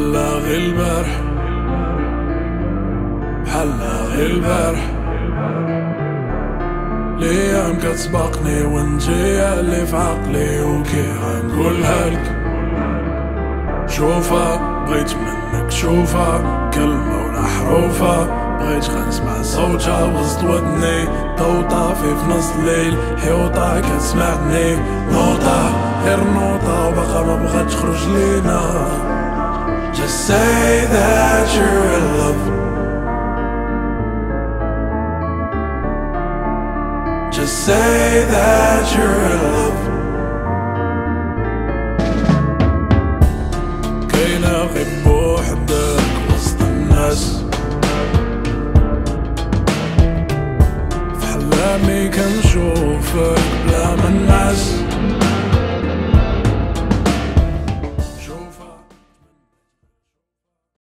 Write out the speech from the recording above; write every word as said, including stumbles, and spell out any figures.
بحلا غي البارح بحلا غي البارح ليام كتسبقني وانتي اللي في عقلي وكي غنقولها لك. شوفها بغيت منك شوفها كلمة ولا حروفها، بغيت غنسمع صوتها وسط ودني. ضو طافي في نص الليل حيوطة كتسمعني، نوطة غير نوطة وباقا ما بغات تخرج لينا. Just say that you're in love. Just say that you're in love. كاينة غير بوحدك وسط الناس، في حلامي كنشوفك بلا ما نعس.